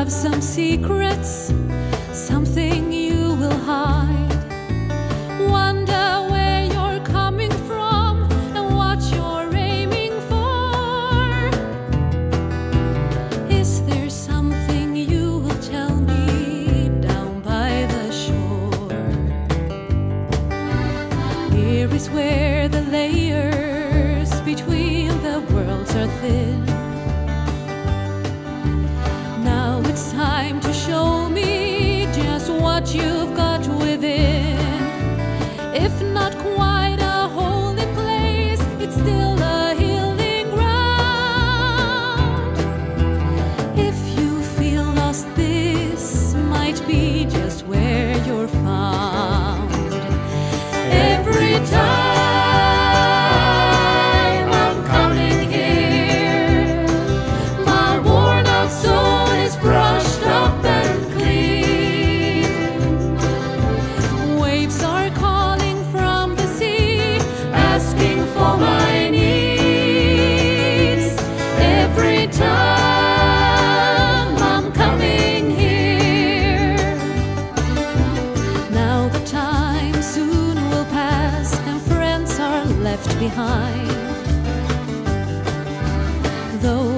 have some secrets, something you will hide. Wonder where you're coming from and what you're aiming for. Is there something you will tell me down by the shore? Here is where the layers between the worlds are thin. Now it's time to show me just what you've got within. If not quite a holy place, it's still a healing ground. If you feel lost, this might be just where you're found. Every time I'm coming here, my worn out soul is brushed up and clean. Waves are calling from the sea, asking for my needs. Every time I'm coming here. Now the time soon will pass and friends are left behind. Though